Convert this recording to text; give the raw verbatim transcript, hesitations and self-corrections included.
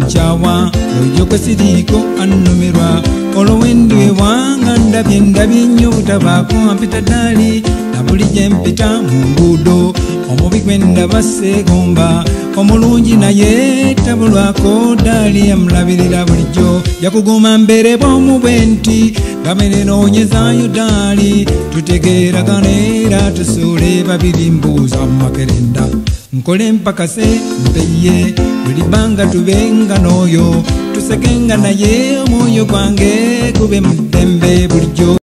nkyawa ojo kwesiriko annumirwa olowendwe wanga ndabye ndabye nnyo butabaako mpita ddaali na buli gye mpita mu nguudo omubi gwe ndaba seegomba omulungi naye tabulwako ddaali amulabirira bulijjo yakuguma mbere bwomu bwe nti gamene noonyezayo ddaali tutegeeragana era tusuule babiri mbuuza mu makerenda nkole mpakase mpeye buli bbanga tubenga n'oyo tusekenga naye omwoyo gwange gube mu ddembe bulijjo